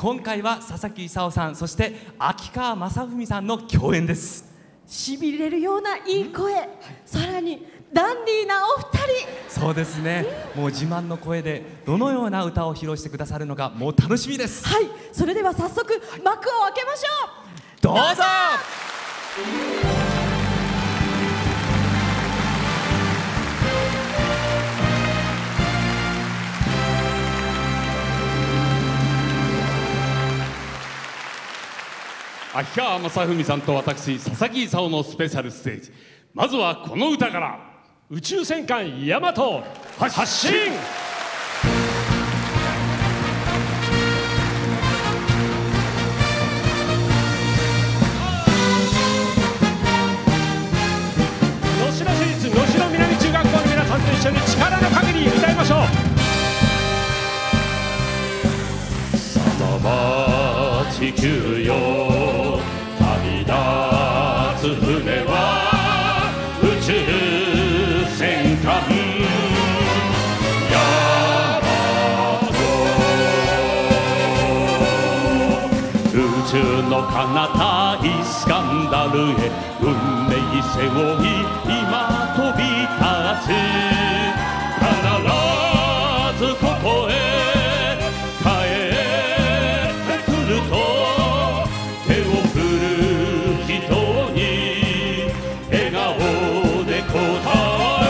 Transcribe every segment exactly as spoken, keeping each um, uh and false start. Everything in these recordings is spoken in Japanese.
今回は佐々木功さん、そして秋川雅史さんの共演です。 しびれるようないい声、さらにダンディーなお二人。 そうですね、もう自慢の声でどのような歌を披露してくださるのか、もう楽しみです。 はい、それでは早速幕を開けましょう。 どうぞ。 秋川雅史さんと私佐々木功のスペシャルステージ、まずはこの歌から。 宇宙戦艦ヤマト発進。能代市立能代南中学校の皆さんと一緒に力の限り歌いましょう。 さらば地球よ旅立つ船は宇宙戦艦ヤマト。宇宙の彼方イスカンダルへ運命背負い今飛び立つ。必ずここへ帰ってくると手を振る人に笑顔で答え、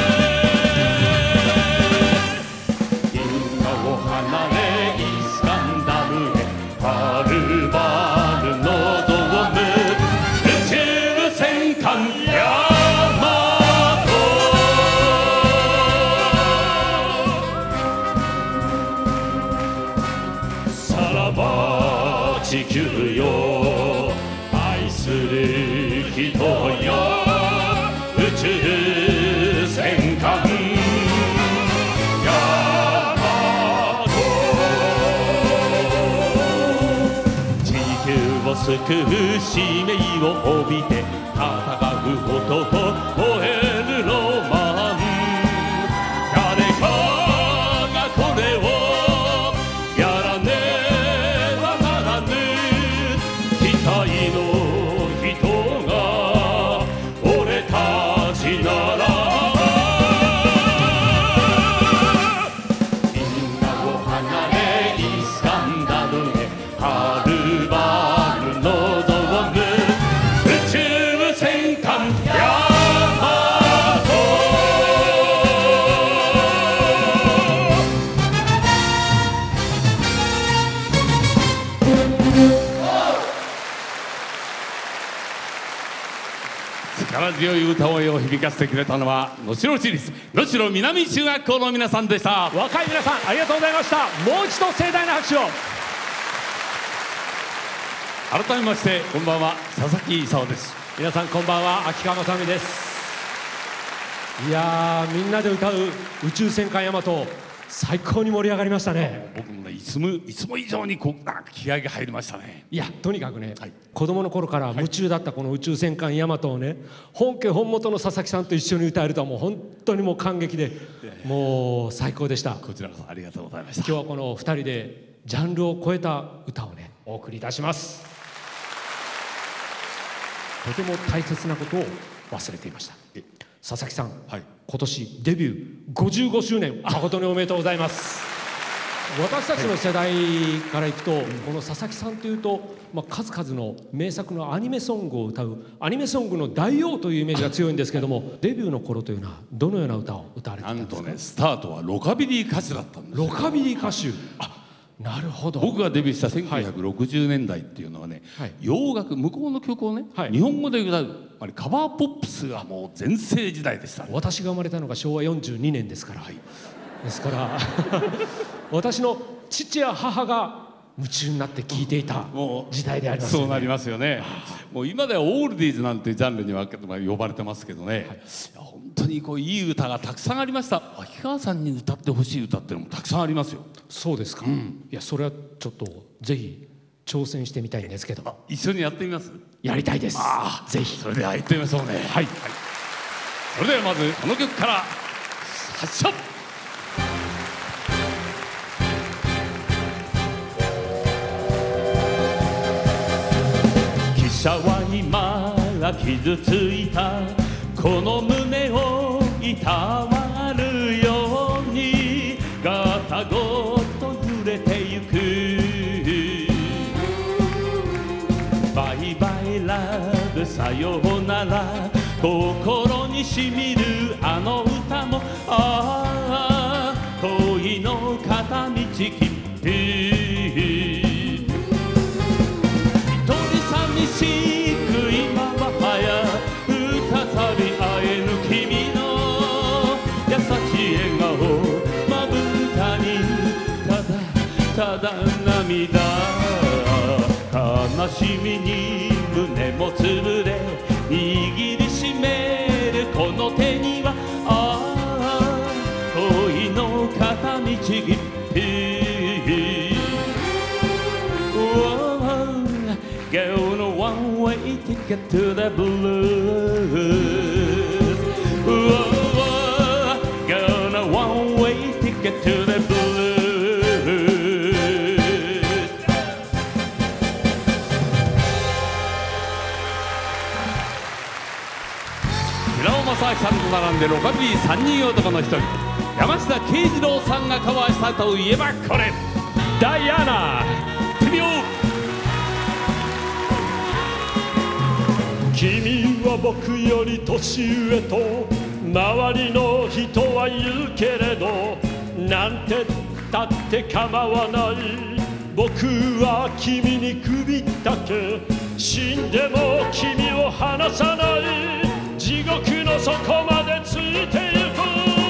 銀河を離れイスカンダルへはるばる望む宇宙戦艦ヤマト。さらば地球よ愛する人よ宇宙戦艦ヤマト。地球を救う使命を帯びて戦う男燃えるロマン。誰かがこれをやらねばならぬ。期待の人が俺たちなら銀河を離れイスカンダルへはるばる望む宇宙戦艦ヤマト。力強い歌声を響かせてくれたのは能代市立能代南中学校の皆さんでした。 若い皆さんありがとうございました。もう一度盛大な拍手を。 改めましてこんばんは、佐々木功です。 皆さんこんばんは、秋川雅史です。いやー、みんなで歌う宇宙戦艦ヤマト、最高に盛り上がりましたね。 僕もね、いつもいつも以上にこうなんか気合が入りましたね。 いや、とにかくね、 はい、 子供の頃から夢中だったこの宇宙戦艦ヤマトをね、本家本元の佐々木さんと一緒に歌えるとはもう本当にもう感激で、もう最高でした。 こちらこそありがとうございました。 今日はこのふたりでジャンルを超えた歌をね、お送りいたします。とても大切なことを忘れていました。佐々木さん、はい、今年デビューごじゅうごしゅうねん、誠におめでとうございます。私たちの世代からいくと、はい、この佐々木さんというと、まあ、数々の名作のアニメソングを歌うアニメソングの大王というイメージが強いんですけども、デビューの頃というのはどのような歌を歌われていたんですか？ なんとね、スタートはロカビリー歌手だったんですよ。 ロカビリー歌手、あ、なるほど。 僕がデビューしたせんきゅうひゃくろくじゅうねんだいっていうのはね、はい、洋楽、向こうの曲をね、はい、日本語で歌うあれカバーポップスがもう全盛時代でした、ね、 私が生まれたのがしょうわよんじゅうにねんですから、はい、ですから私の父や母が夢中になって聴いていた時代でありますよね。 そうなりますよね。もう今ではオールディーズなんてジャンルには呼ばれてますけどね、はい、いや本当にこういい歌がたくさんありました。秋川さんに歌ってほしい歌っていうのもたくさんありますよ。 そうですか、うん、いやそれはちょっとぜひ挑戦してみたいんですけど。 一緒にやってみます？ やりたいです。あ、ぜひ。 それではやってみましょうね。はい、はい、それではまずこの曲から発射。 者は今傷ついたこの胸をいたわるようにガタごと揺れてゆくバイバイラブさようなら心にしみるあの歌もああ恋の片道切符寂しく今ははや再び会えぬ君の優しい笑顔まぶたにただただ涙悲しみに胸もつぶれ握りしめるこの手にはああ恋の片道切符Go on a one-way ticket to the blues. Whoa, go on a one-way ticket to the blues. 平尾正明さんと並んでロカビリーさんにん男の一人山下慶次郎さんがカバーしたといえばこれダイアナ行ってみよう君は僕より年上と周りの人は言うけれどなんてだって構わない僕は君に首だけ死んでも君を離さない地獄の底までついてゆく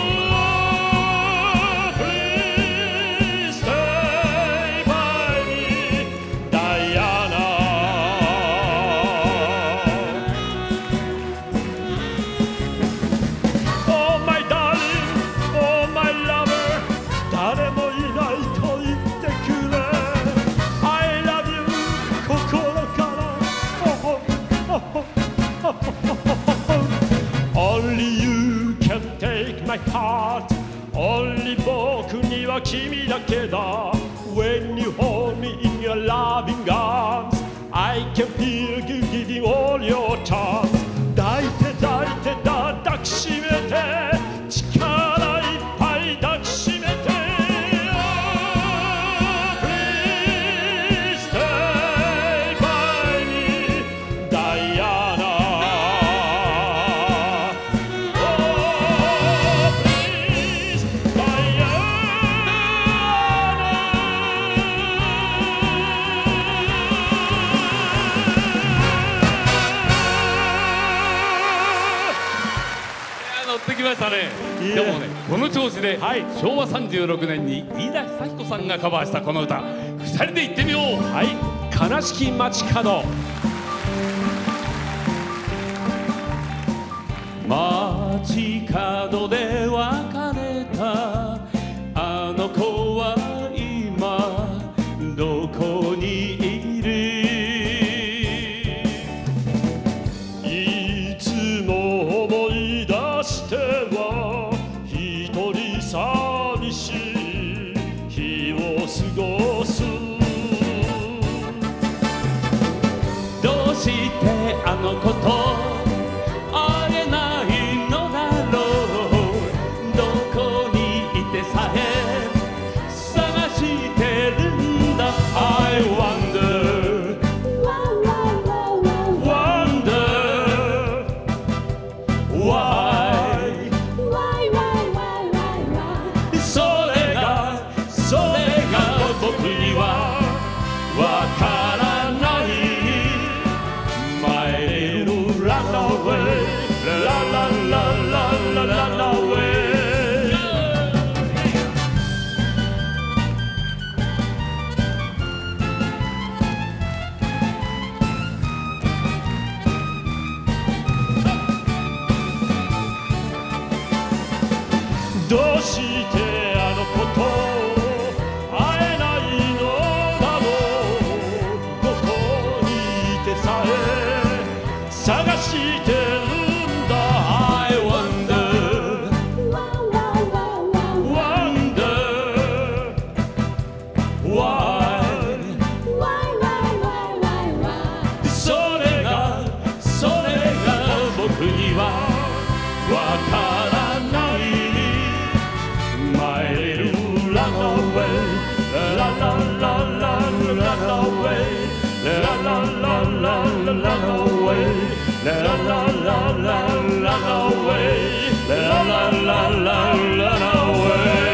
Please stay by me ダイアナ誰もいないと言ってくれ I love you 心から Only you can take my heart Only 僕には君だけだ When you hold me in your loving arms I can feel you giving all your charms 抱いて抱いてだ抱きしめて力いっぱい抱きしめてでもね、この調子で、はい、しょうわさんじゅうろくねんに飯田久彦さんがカバーしたこの歌ふたりで言ってみようはい悲しき街角街角で別れたあの子は今どこにいるいつも思い出しては一人寂しい日を過ごすどうしてあの子と会えないのだろうどこにいてさえ探してるんだ I wonder wonder why それがそれが僕にはわからない My little runaway la la la la la la away どうしてあの子と会えないのだろうどこにいてさえ探してるんだ I wonder wonder why それが La la la la la away. La la la la la away.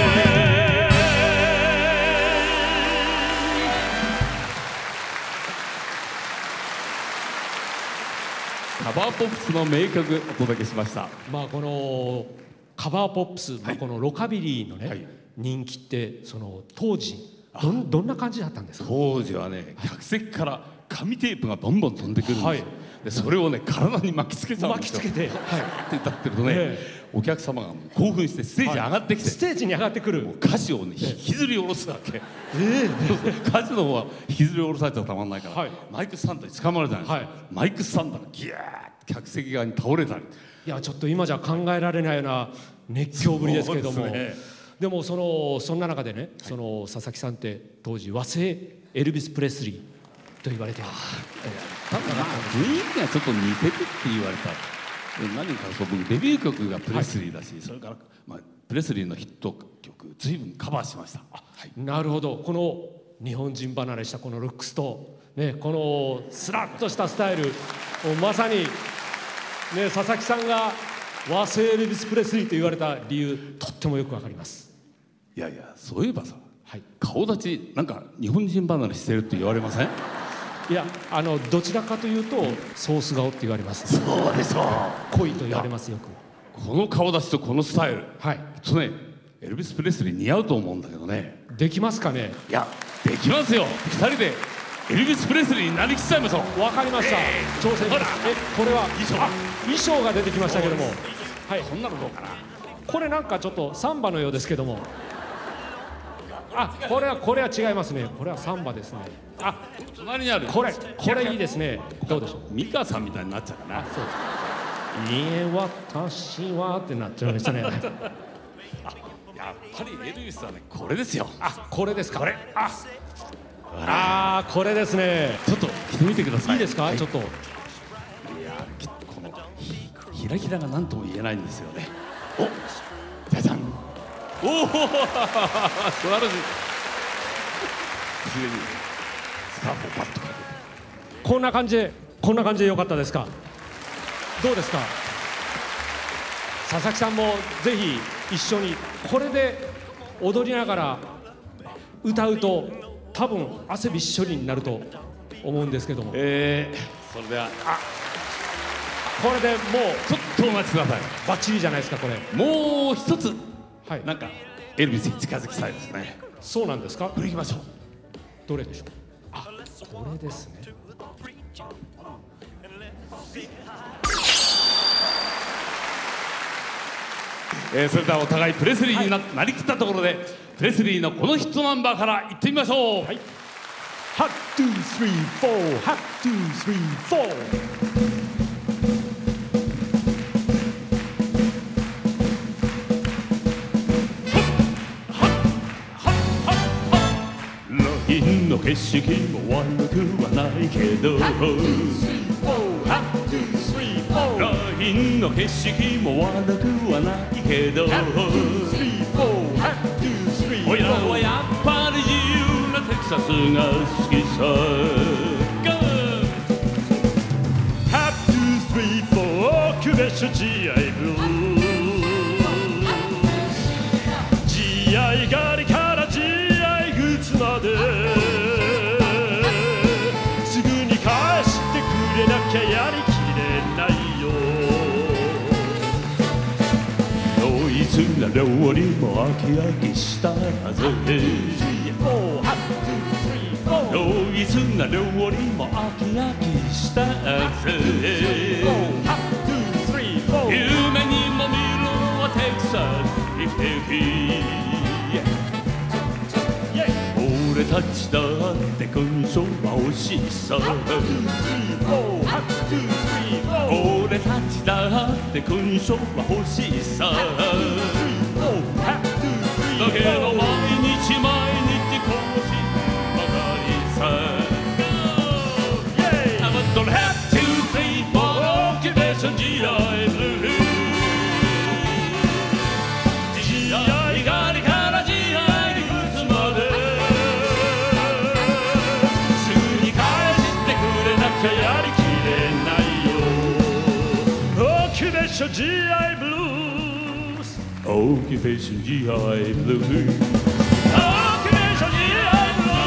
カバーポップスの名曲お届けしました。 まあこのカバーポップス、まあこのロカビリーのね、 はい、 人気ってその当時どんどんな感じだったんですか。 当時はね、客席から紙テープがボンボン飛んでくるんですよ、はい、でそれをね体に巻きつけちゃうんですよ。 巻きつけて、はい、 って歌ってるとね、ええ、お客様がもう興奮してステージに上がってきて、はい、 ステージに上がってくる歌詞をね引きずり下ろすわけ、ええ、歌詞の方は引きずり下ろされちゃたまんないから、はい、マイクスタンドに捕まるじゃないですか、はい、マイクスタンドがギューッと客席側に倒れたり、 いやちょっと今じゃ考えられないような熱狂ぶりですけれども、で, でもそのそんな中でね、はい、その佐々木さんって当時和製エルビス・プレスリーと言われてる、 ただ雰囲気がちょっと似てるって言われた。何かそう、僕デビュー曲がプレスリーだし、はい、それから、まあ、プレスリーのヒット曲随分カバーしました。 はい、なるほど。この日本人離れしたこのルックスと、ね、このスラッとしたスタイル、まさに、ね、佐々木さんが和製エルビス・プレスリーと言われた理由、とってもよくわかります。 いやいや、そういえばさ、はい、顔立ちなんか日本人離れしてるって言われません？ いや、あのどちらかというとソース顔って言われます。 そうでしょう。 濃いと言われますよく。 この顔立ちとこのスタイル、 はい、 とね、エルビス・プレスリー似合うと思うんだけどね。 できますかね？ いや、できますよ。ふたりでエルビス・プレスリーになりきっちゃいましょう。 わかりました。えー、挑戦します。え、これは衣装、衣装が出てきましたけども、はい、 こんなのどうかな。 これなんかちょっとサンバのようですけども。あ、これはこれは違いますね。これはサンバですね。あ、 隣にある。 これこれいいですね。どうでしょう。 美香さんみたいになっちゃうかな。 あ、そうです。いえ、私はってなっちゃいましたね。 やっぱりエルビスはね、これですよ。 あ、これですか。これ。あ、あー、これですね。 ちょっと着てみてください。 いいですか、はい、ちょっと。いや、 このひらひらが何とも言えないんですよね。お、じゃじゃん。おお、素晴らしい。上にスカーフをパッとかけて、 こんな感じで、こんな感じでよかったですか。どうですか。佐々木さんもぜひ一緒にこれで踊りながら歌うと多分汗びっしょりになると思うんですけども、 えー、それでは、あ、 これでもうちょっとお待ちください。 バッチリじゃないですか。これもう一つ、 はい、 なんかエルビスに近づきたいですね。 そうなんですか。 これいきましょう。 どれでしょう。あ、これですね。 えー、それではお互いプレスリーに な,、はい、なりきったところで、プレスリーのこのヒットナンバーからいってみましょう。はい、 ハットゥースリーフォー、ハットゥースリーフォー。ラインの景色も悪くはないけど、ラインの景色も悪くはないけど、おいらはやっぱり自由なテキサスが好きさ。ハットゥースリーフォー、クベッシュ ジーアイ ブルー、 ジーアイ 狩りから ジーアイ グッズまですぐに返してくれなきゃやりきれないよ。ノイズな料理も飽き飽きしたぜ。ノイズな料理も飽き飽きしたぜ。夢にも見るはテキサス生きてき。俺たちだって勲章は欲しいさ。俺たちだって勲章は欲しいさ。だけど毎日毎日更新ばかりさ。But don't have to say for occupation ジーアイ ブルー、 ジーアイ 狩りから ジーアイ グッズまですぐに返してくれなきゃやりきれないよ。 Occupation ジーアイ Blues Occupation ジーアイ Blues Occupation ジーアイ Blues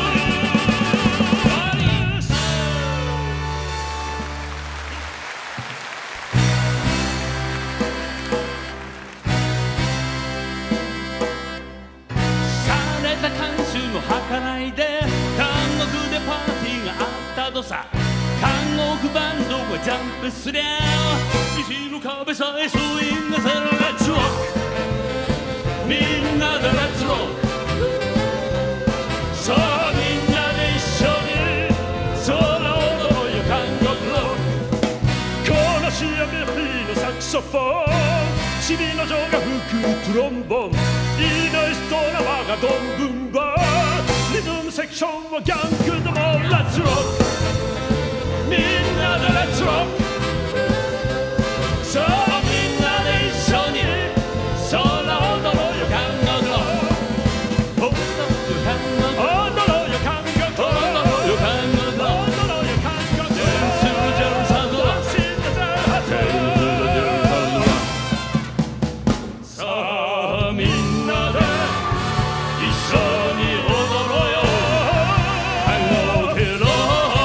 洒落た慣習もはかないで監獄でパーティーがあったとさ監獄バンドがジャンプすりゃ石の壁さえスイングするレッツロックみんなでレッツロックさあみんなで一緒に空を踊ろうよ監獄ロックこのシアメフィーのサクソフォンチビの女が吹くトロンボンいい人な我がドンブンバーリズムセクションはギャングでもレッツロックみんなでレッツロックさあみんなで一緒に空を踊ろうよ監獄ロック踊ろうよ監獄ロック踊ろうよ監獄踊ろうよ監獄ロック踊ろうよ監獄ダンスのジェルサンドは死んだぜさあみんなで一緒に踊ろうよ監獄ロック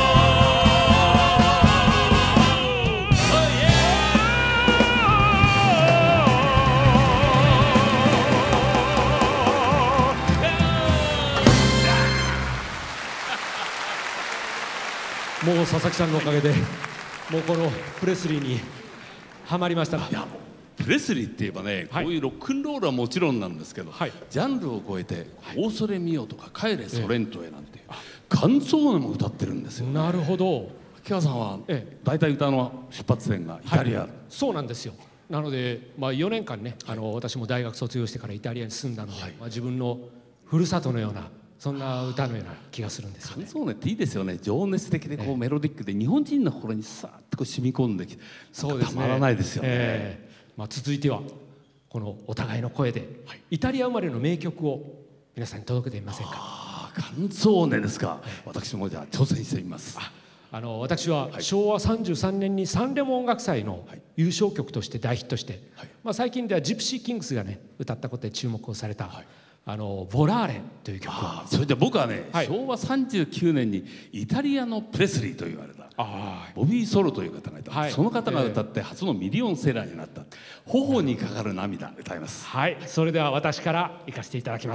もう佐々木さんのおかげでもうこのプレスリーにはまりましたがいやもうプレスリーって言えばね、 はいこういうロックンロールはもちろんなんですけど、 はいジャンルを超えて「オーソレミオ」とか「帰れソレントへ」なんてカンツォーネも歌ってるんですよ。 なるほど、 秋川さんはええ大体歌の出発点がイタリア、 はい、そうなんですよ。なので、まあ、よねんかんね、あの私も大学卒業してからイタリアに住んだので、 はいまあ、自分のふるさとのようなそんな歌のような気がするんですよね。 カンツォーネっていいですよね。情熱的でこうメロディックで日本人の心にさーっとこう染み込んできてそうですね、 たまらないですよね。 ええまあ、続いてはこのお互いの声で、イタリア生まれの名曲を皆さんに届けてみませんか。 ああ、カンツォーネですか。私もじゃあ挑戦してみます。 あの私はしょうわさんじゅうさんねんにサンレモ音楽祭の優勝曲として大ヒットして、 はいまあ、最近ではジプシーキングスがね歌ったことで注目をされた「あのボラーレ」という曲を。 あーそれじゃあ僕はね、 はいしょうわさんじゅうきゅうねんにイタリアのプレスリーと言われたあボビー・ソロという方がいた、 はいその方が歌って初のミリオンセラーになった「頬にかかる涙」歌います。 はい、それでは私から行かせていただきます。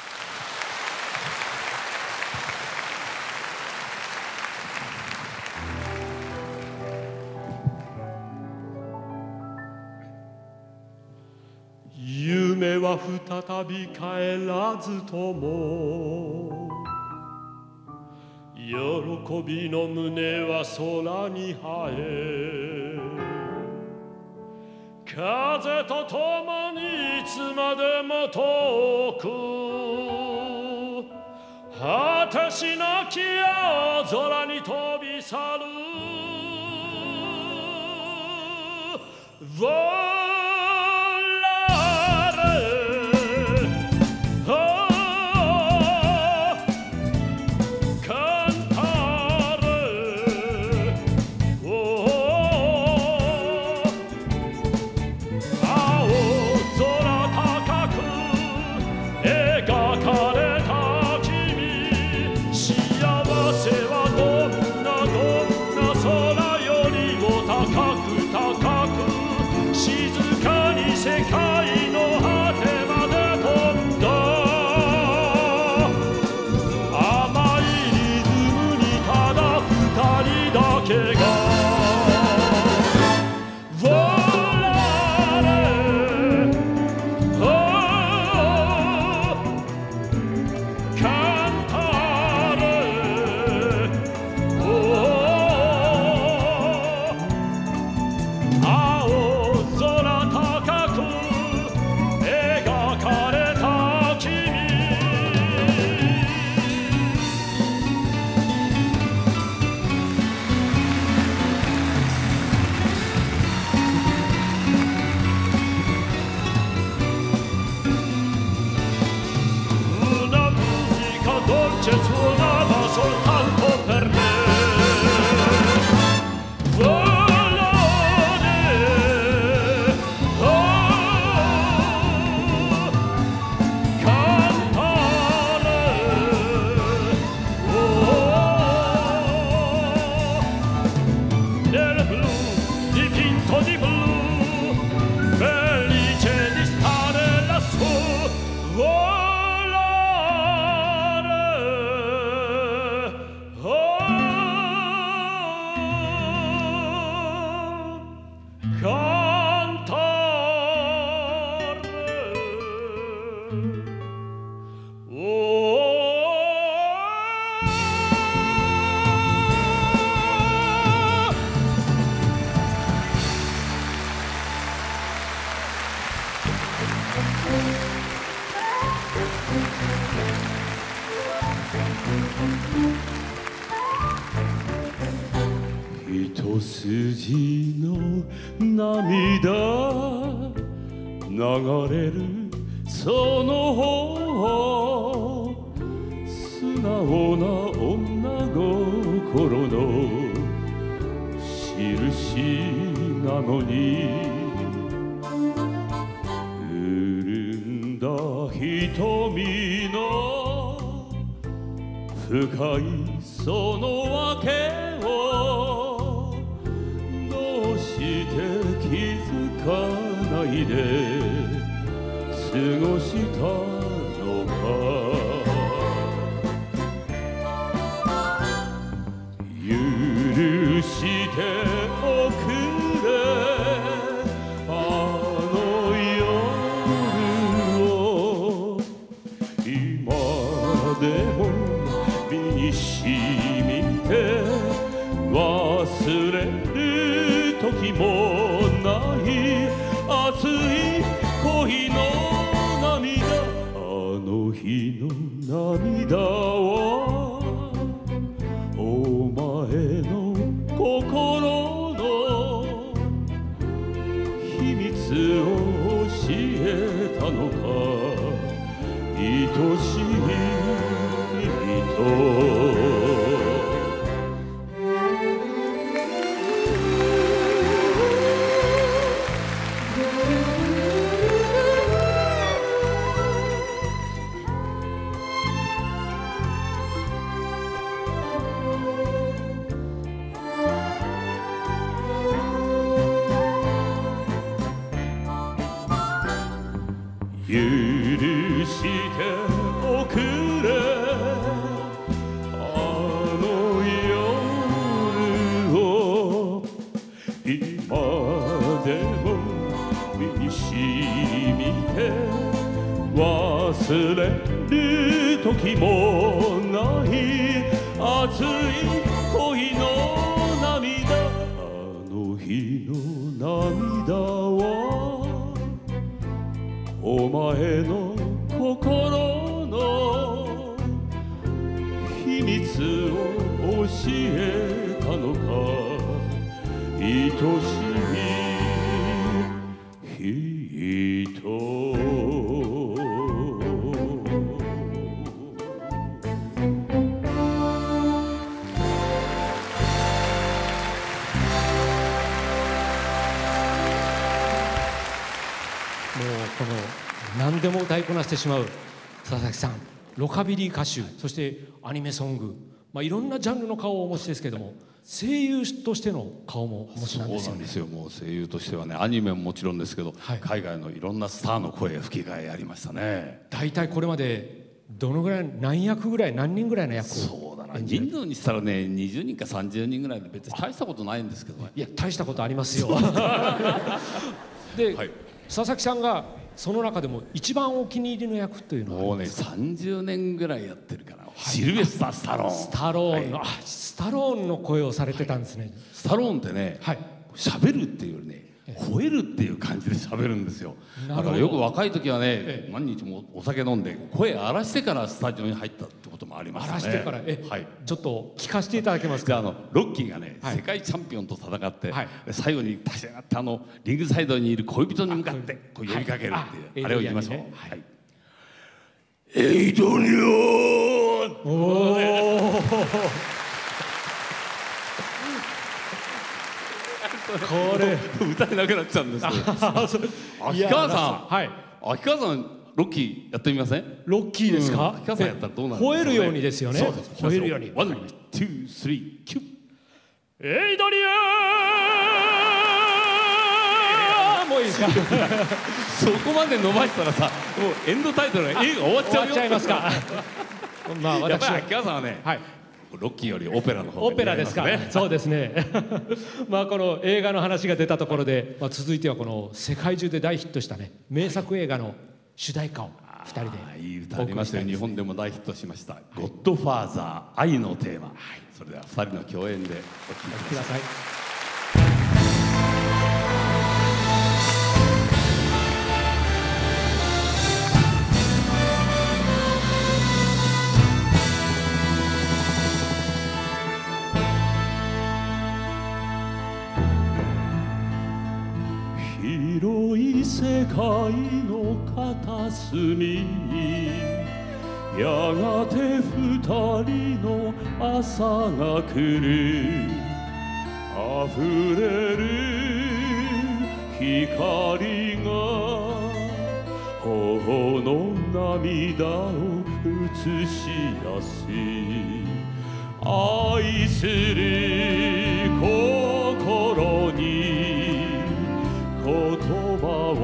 夢は再び帰らずとも喜びの胸は空に生え風と共にいつまでも遠く果てしなき青空に飛び去る一筋の涙流れるその方素直な女心の印なのに潤んだ瞳の深いその訳をどうして気づかないで過ごしたのか許しておくれあの夜を今でも身に染みて忘れる時もない熱い恋の涙あの日の涙はお前の心の秘密を教えたのか愛しい人許しておくれあの夜を今でも身に染みて忘れる時もない熱い恋の涙あの日の涙はお前の心の秘密を教えたのか愛しい人この何でも歌いこなしてしまう佐々木さん、ロカビリー歌手、そしてアニメソング、まあ、いろんなジャンルの顔をお持ちですけども、声優としての顔もお持ちなんですよね。 そうなんですよ。もう声優としてはね、アニメももちろんですけど、はい、海外のいろんなスターの声吹き替えやりましたね。 大体これまでどのぐらい、何役ぐらい、何人ぐらいの役を？ そうだな、人数にしたらね、にじゅうにんかさんじゅうにんぐらいで別に大したことないんですけどね。 いや、大したことありますよ。で、はい、佐々木さんがその中でも一番お気に入りの役というのはもうね、さんじゅうねんぐらいやってるから、はい、シルベスター・スタローン。 スタローンの、はい、あ、スタローンの声をされてたんですね。はい、 スタローンってね、はい、喋るっていうよりね、吠えるっていう感じで喋るんですよ。だからよく若い時はね、ええ、何日もお酒飲んで声荒らしてからスタジオに入ったってこともありましたね。 荒らしてからえ、はい、ちょっと聞かせていただけますか。 あのロッキーがね、はい、世界チャンピオンと戦って、はい、最後に立ち上がってあのリングサイドにいる恋人に向かってこう呼びかけるっていう、はい、あれを言いましょう。ね、はい、エイドリオン。おーこれ歌えなくなっちゃうんですけど。秋川さん、はい、秋川さんロッキーやってみません？ ロッキーですか？ 秋川さんやったらどうなるんですかね？ 吠えるようにですよね。 そうです。 吠えるように。 ワン、ツー、スリー、キュッ。 エイドリアン。 もういいですか？ そこまで伸ばしたらさ、もうエンドタイトルが映画終わっちゃうよ。 終わっちゃいますか？ まあ私はやっぱり秋川さんはね。はい。ロッキーよりオペラの方が、ね、 オペラですか。そうですね。まあこの映画の話が出たところで、まあ、続いてはこの世界中で大ヒットしたね、名作映画の主題歌をふたりで。 いい歌ありましたよ。日本でも大ヒットしました「ゴッドファーザー愛のテーマ」。はい、それではふたりの共演でお聴きください。 「 世界の片隅にやがて二人の朝が来る溢れる光が頬の涙を映し出す愛する心に言葉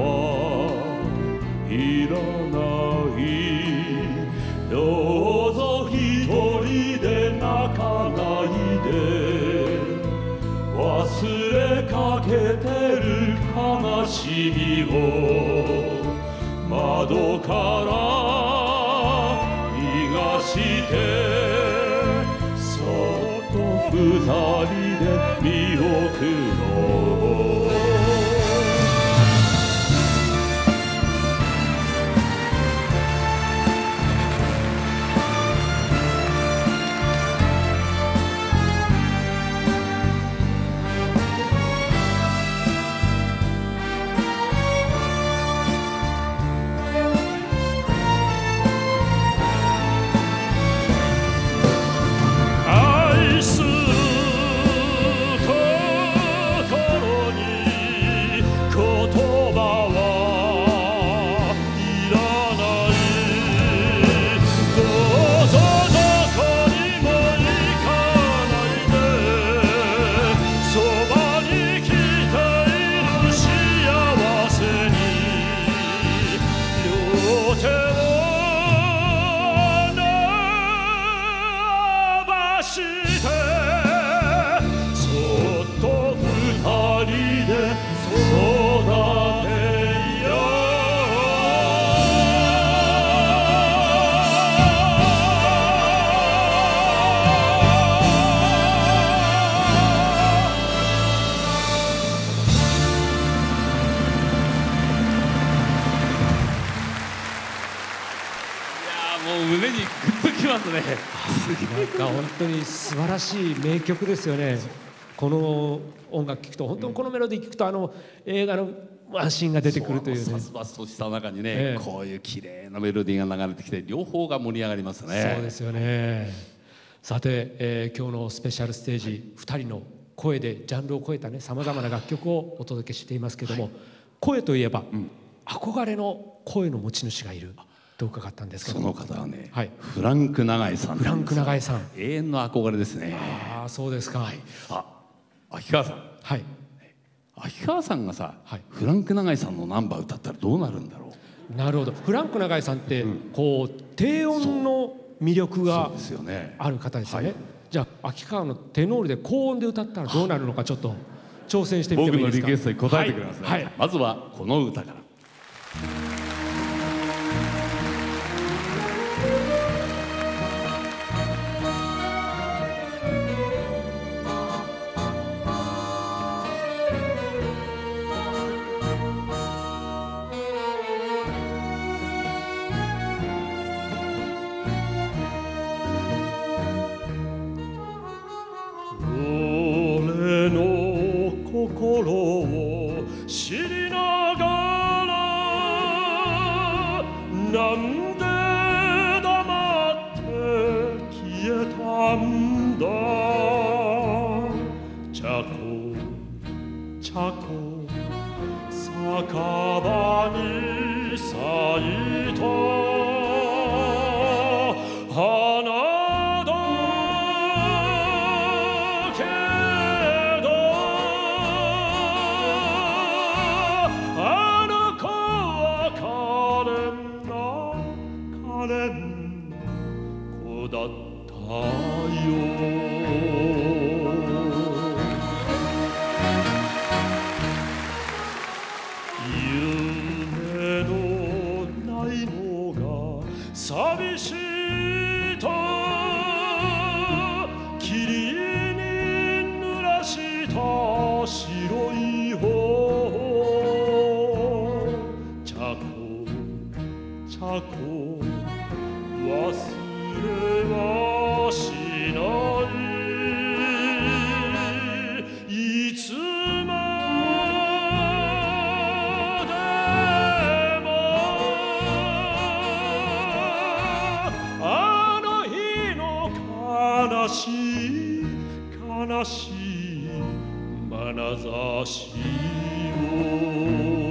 はいらないどうぞ一人で泣かないで忘れかけてる悲しみを窓から逃がしてそっと二人で見送ろう胸にグッときますね。 なんか本当に素晴らしい名曲ですよね。この音楽聴くと本当にこのメロディー聴くとあの映画のワンシーンが出てくるというね。 殺伐とした中にね、 ええ、 こういう綺麗なメロディーが流れてきて両方が盛り上がりますね。 そうですよね。さて、えー、今日のスペシャルステージ、ふたりの声でジャンルを超えたねさまざまな楽曲をお届けしていますけども、はい、声といえば、うん、憧れの声の持ち主がいると伺ったんですけど、 その方はね、 はい、 フランク永井さん。 フランク永井さん、 永遠の憧れですね。 ああ、そうですか。はい、 あ、秋川さん。はい。秋川さんがさ、はい、フランク永井さんのナンバー歌ったらどうなるんだろう。 なるほど。フランク永井さんって、うん、こう低音の魅力がある方ですよね。じゃあ秋川のテノールで高音で歌ったらどうなるのかちょっと挑戦してみてもいいですか。 僕のリクエストに答えてくれますね。はいはい、まずはこの歌から。 心を知りながらなんで黙って消えたんだ。茶子茶子酒場に咲いた花だったよ。夢のないのが寂しいと霧に濡らした白い方。茶子茶子忘れはしない。 悲しい悲しい眼差しを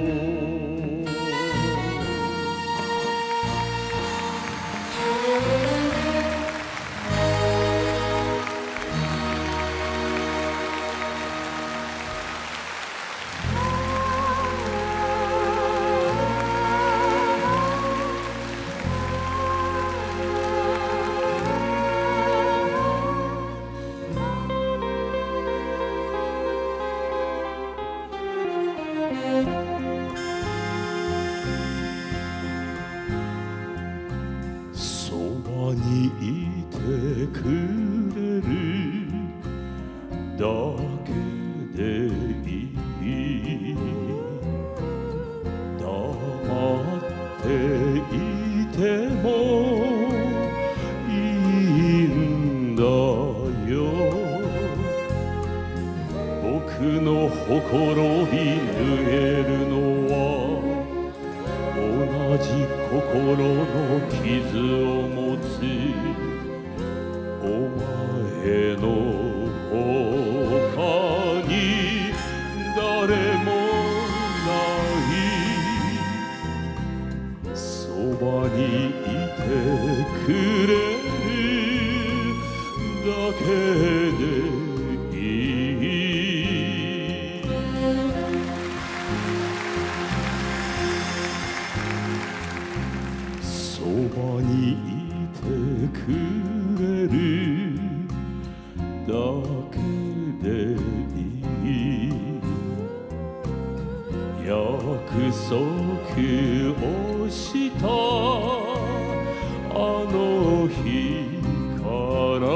にいてくれるだけでいい黙っていてもいいんだよ僕のほころび縫えるのは同じ心の傷を持つお前の他に誰もないそばにいてくれるだけでいいそばにいてくれるだけでいい約束をしたあの日から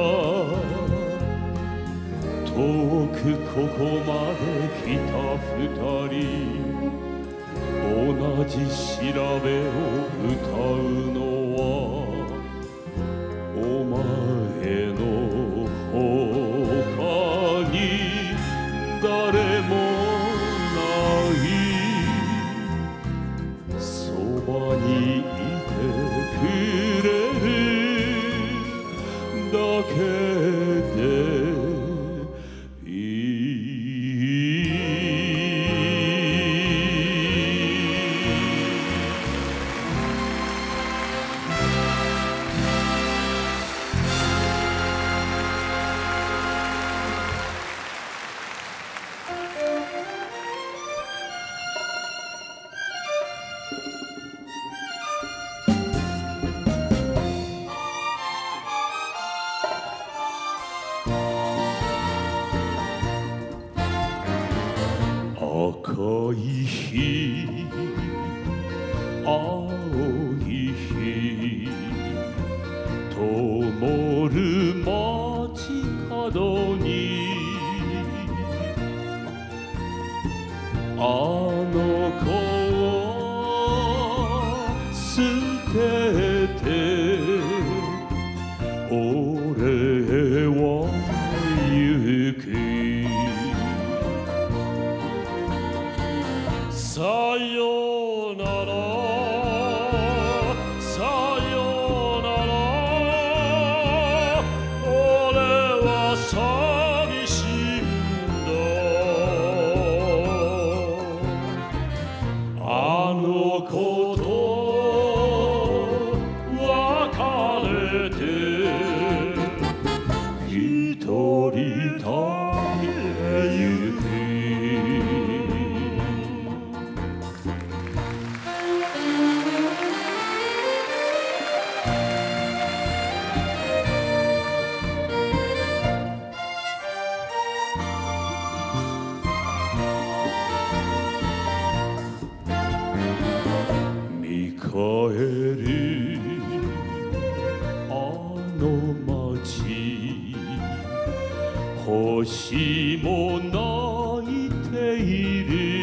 遠くここまで来た二人同じ調べを歌うのはお前の他に誰もないそばにいてくれるだけで赤い日青い日灯る街角にあの子を捨てて俺は行くさよならさよなら俺は寂しいんだあの子と別れて一人旅へ行く帰るあの街星も泣いている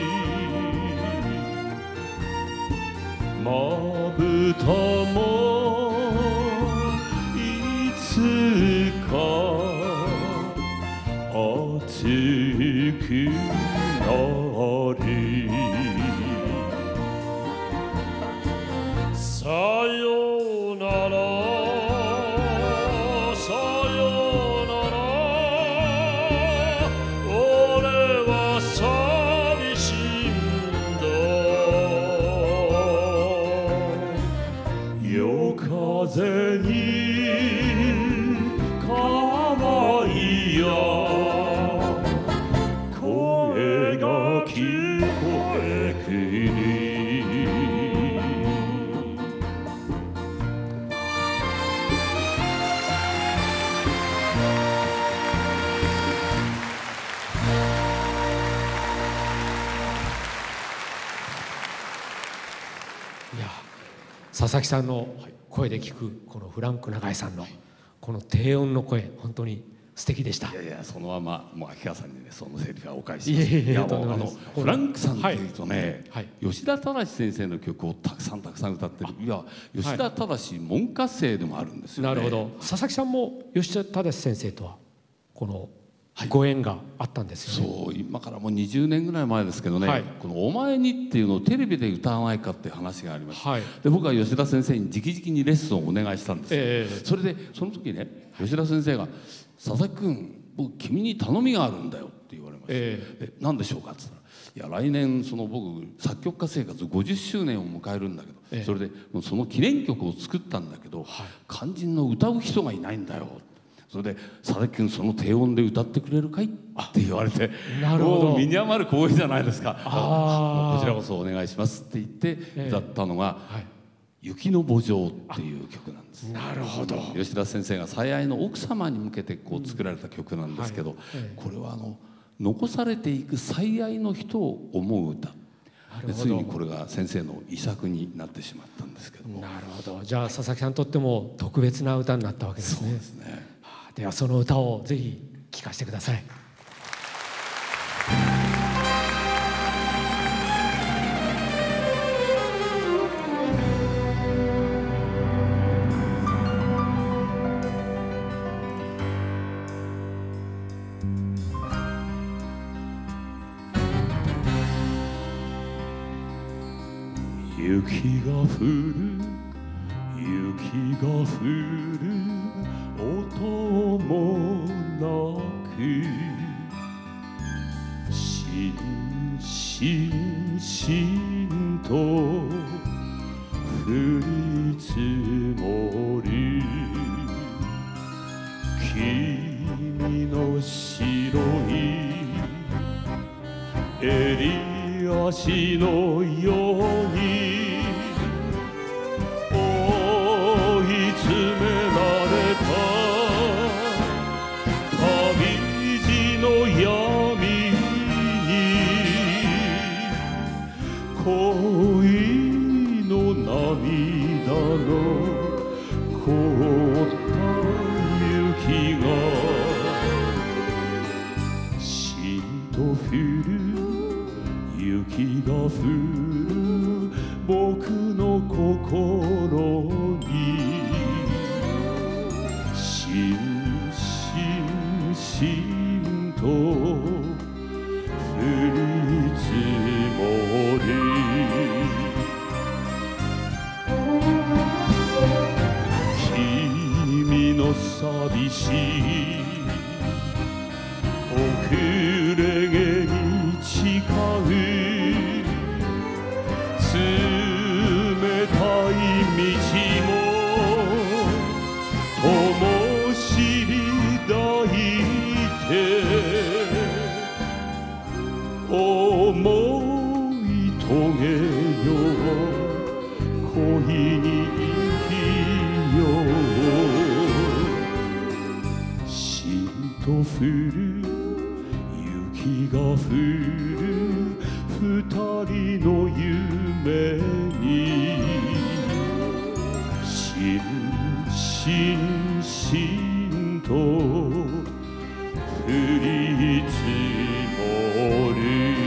まぶたもいつか熱くなるさよならさよ佐々木さんの声で聞くこのフランク永井さんのこの低音の声、本当に素敵でした。 いやいや、そのままもう秋川さんにね、そのセリフはお返しします。 いえいえいえいや、 とんでもうあのもないですフランクさんっていうとね、 はい吉田忠先生の曲をたくさんたくさん歌ってる。いや、吉田忠門下生でもあるんですよね。 なるほど。佐々木さんも吉田忠先生とはこのご縁があったんですよね。 そう、今からもうにじゅうねんぐらい前ですけどね、 はいこの「お前に」っていうのをテレビで歌わないかって話がありました、 はいで僕は吉田先生に直々にレッスンをお願いしたんですよ、 ええそれでその時ね、吉田先生が「佐々木君、僕君に頼みがあるんだよ」って言われまして「 ええ何でしょうか?」って言ったら「いや来年その僕作曲家生活ごじゅっしゅうねんを迎えるんだけど、 ええそれでその記念曲を作ったんだけど、肝心の歌う人がいないんだよ」それで「佐々木君その低音で歌ってくれるかい?」って言われて、 なるほどもう身に余る光栄じゃないですか。 あーこちらこそお願いしますって言ってえ歌ったのがはい 「雪の慕情」っていう曲なんです。 なるほど。 吉田先生が最愛の奥様に向けてこう作られた曲なんですけど、 はいええこれはあの残されていく最愛の人を思う歌で、ついにこれが先生の遺作になってしまったんですけども。 なるほど。じゃあ佐々木さんにとっても特別な歌になったわけですね。 そうですね。 ではその歌をぜひ聴かせてください。 雪が降る雪が降る音もなくしんしんしんと降り積もる君の白い襟足のように追い詰められた旅路の闇に恋の涙の凍った雪がしんと降る雪が降る僕の心にしんしんしんと降り積もる君の寂しい遅れ毛に誓う冷たい道も灯火抱いて思い遂げよう恋に生きようしんと降る雪が降る二人の夢にしんしんしんと降り積もる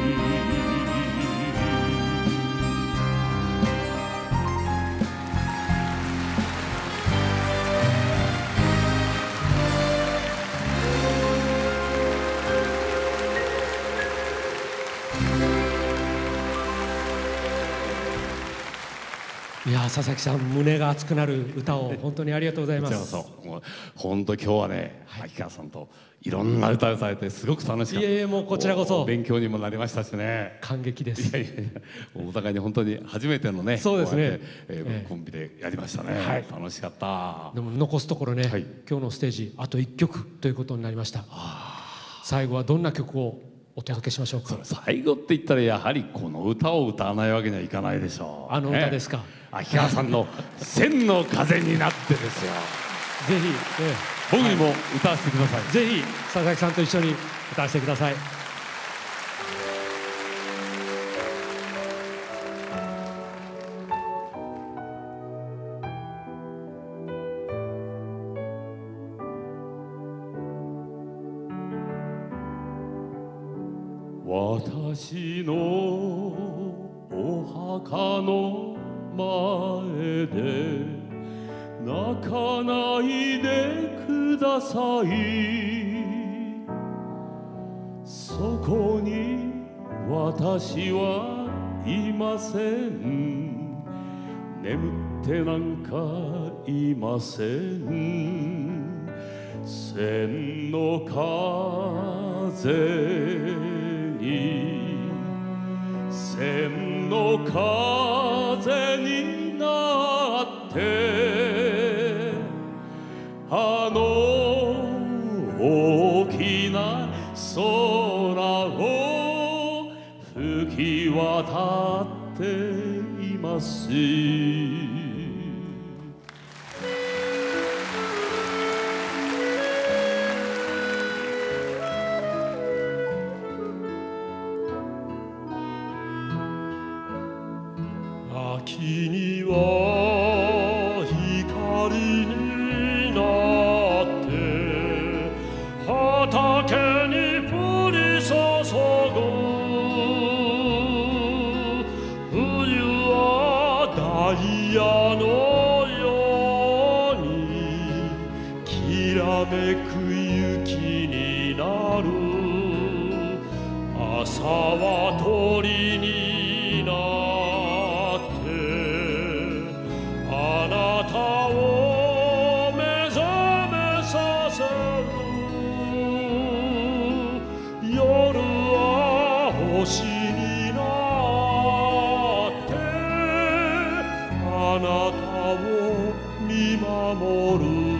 いや佐々木さん、胸が熱くなる歌を本当にありがとうございまこちらこす。 そもう本当今日はね、秋川さんといろんな歌を歌えてすごく楽しかった。 いえいえ、もうこちらこそ勉強にもなりましたしね。 感激です。 いやいやいや、お互いに本当に初めてのね、 そうですねこやってえーええコンビでやりましたね。 はい楽しかった。 でも残すところね、 はい今日のステージあといっきょくということになりました。最後はどんな曲をお届けしましょうか。 それ最後って言ったらやはりこの歌を歌わないわけにはいかないでしょう。 あの歌ですか。 ね秋川さんの千の風になってですよ。 ぜひ、え僕にも歌わせてください。 えぜひ佐々木さんと一緒に歌わせてください。 私のお墓の前で泣かないでください。そこに私はいません。眠ってなんかいません。千の風に千の風になってあの大きな空を吹き渡っています。 秋には光になって畑に降り注ぐ。冬はダイヤのようにきらめく雪になる。朝は鳥になる。あなたを目覚めさせる。夜は星になってあなたを見守る。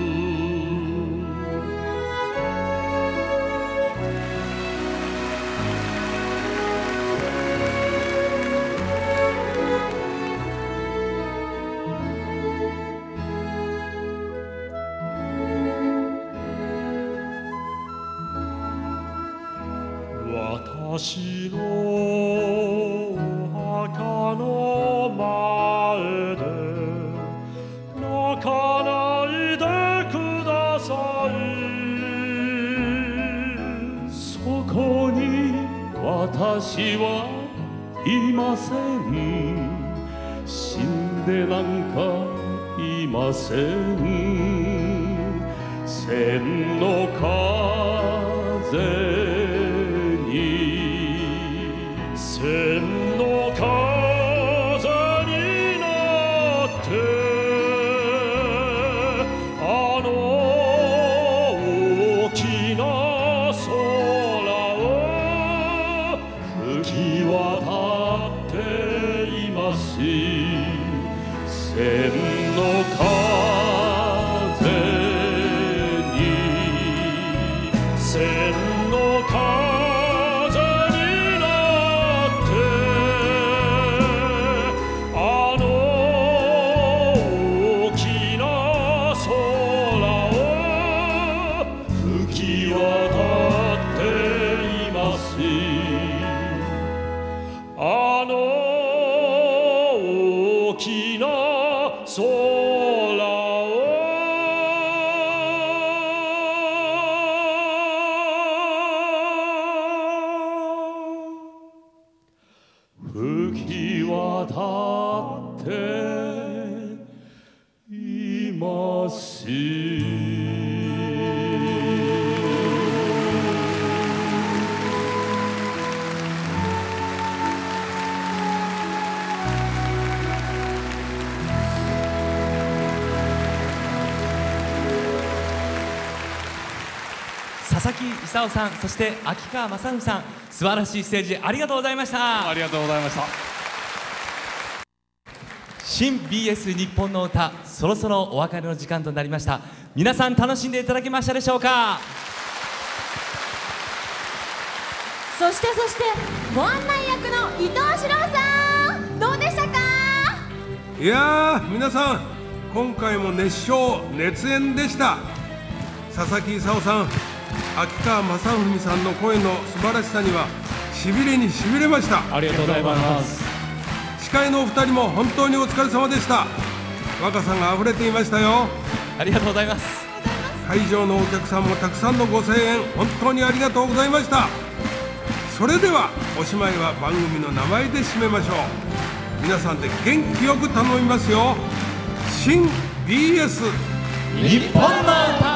私のお墓の前で泣かないでください。 そこに私はいません。死んでなんかいません。千の風千の風になってあの大きな空を吹き渡っています。 千の風に千の風あの大きな空を吹き渡っています。 佐々木功さん、そして秋川雅史さん、素晴らしいステージありがとうございました。 ありがとうございました。 新 ビーエス 日本の歌、そろそろお別れの時間となりました。皆さん楽しんでいただけましたでしょうか。 そしてそしてご案内役の伊藤史郎さん、どうでしたか。 いやー、皆さん今回も熱唱熱演でした。佐々木功さん、秋川雅史さんの声の素晴らしさにはしびれにしびれました。 ありがとうございます。 司会のお二人も本当にお疲れ様でした。若さがあふれていましたよ。 ありがとうございます。 会場のお客さんもたくさんのご声援本当にありがとうございました。 それではおしまいは番組の名前で締めましょう。皆さんで元気よく頼みますよ。新 ビーエス日本の歌。